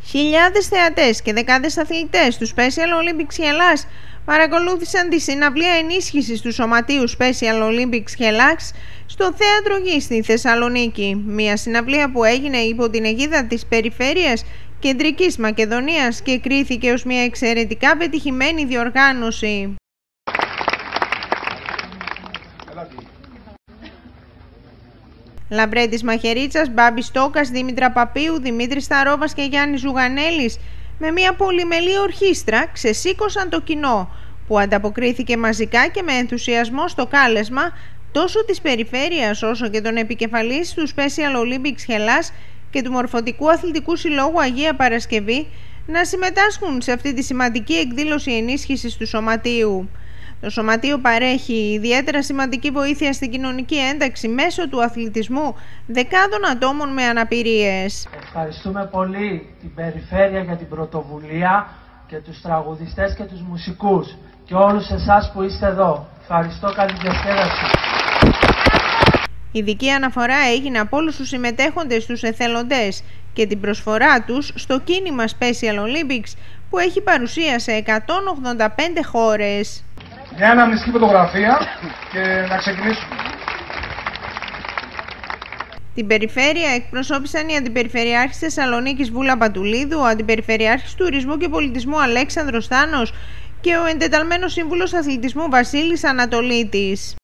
Χιλιάδες θεατές και δεκάδες αθλητές του Special Olympics Hellas παρακολούθησαν τη συναυλία ενίσχυσης του Σωματείου Special Olympics Hellas στο Θέατρο Γης στη Θεσσαλονίκη. Μια συναυλία που έγινε υπό την αιγίδα της Περιφέρειας Κεντρικής Μακεδονίας και κρίθηκε ως μια εξαιρετικά πετυχημένη διοργάνωση. Λαμπρέτης Μαχαιρίτσας, Μπάμπης Τόκας, Δήμητρα Παπίου, Δημήτρης Σταρόβας και Γιάννης Ζουγανέλης με μια πολυμελή ορχήστρα ξεσήκωσαν το κοινό που ανταποκρίθηκε μαζικά και με ενθουσιασμό στο κάλεσμα τόσο της Περιφέρειας όσο και των επικεφαλής του Special Olympics Hellas και του Μορφωτικού Αθλητικού Συλλόγου Αγία Παρασκευή να συμμετάσχουν σε αυτή τη σημαντική εκδήλωση ενίσχυσης του Σωματείου. Το Σωματείο παρέχει ιδιαίτερα σημαντική βοήθεια στην κοινωνική ένταξη μέσω του αθλητισμού δεκάδων ατόμων με αναπηρίες. Ευχαριστούμε πολύ την Περιφέρεια για την πρωτοβουλία και τους τραγουδιστές και τους μουσικούς και όλους εσάς που είστε εδώ. Ευχαριστώ, καλή διασκέδαση. Ειδική αναφορά έγινε από όλους τους συμμετέχοντες στους εθελοντές και την προσφορά τους στο κίνημα Special Olympics που έχει παρουσία σε 185 χώρες. Μια αναμνηστική φωτογραφία και να ξεκινήσουμε. Την Περιφέρεια εκπροσώπησαν η Αντιπεριφερειάρχης Θεσσαλονίκης Βούλα Πατουλίδου, ο Αντιπεριφερειάρχης Τουρισμού και Πολιτισμού Αλέξανδρος Θάνος και ο εντεταλμένος Σύμβουλος Αθλητισμού Βασίλης Ανατολίτης.